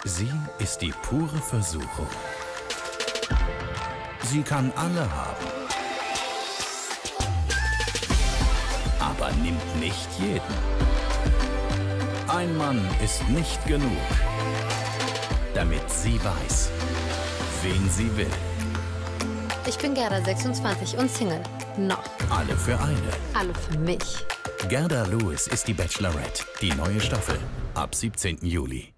Sie ist die pure Versuchung. Sie kann alle haben, aber nimmt nicht jeden. Ein Mann ist nicht genug, damit sie weiß, wen sie will. Ich bin Gerda, 26 und Single. Noch. Alle für eine. Alle für mich. Gerda Lewis ist die Bachelorette. Die neue Staffel. Ab 17. Juli.